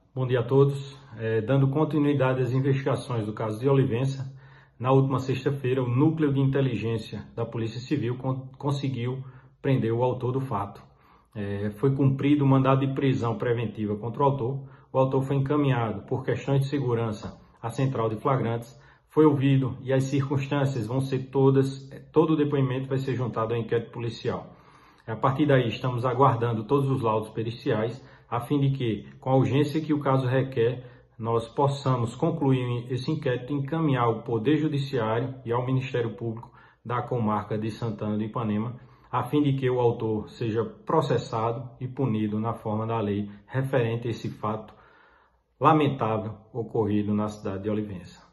Bom dia a todos. Dando continuidade às investigações do caso de Olivença, na última sexta-feira, o Núcleo de Inteligência da Polícia Civil conseguiu prender o autor do fato. Foi cumprido o mandado de prisão preventiva contra o autor. O autor foi encaminhado por questões de segurança à central de flagrantes, foi ouvido e as circunstâncias vão ser todo o depoimento vai ser juntado ao inquérito policial. A partir daí, estamos aguardando todos os laudos periciais, a fim de que, com a urgência que o caso requer, nós possamos concluir esse inquérito e encaminhar ao Poder Judiciário e ao Ministério Público da comarca de Santana do Ipanema, a fim de que o autor seja processado e punido na forma da lei referente a esse fato lamentável ocorrido na cidade de Olivença.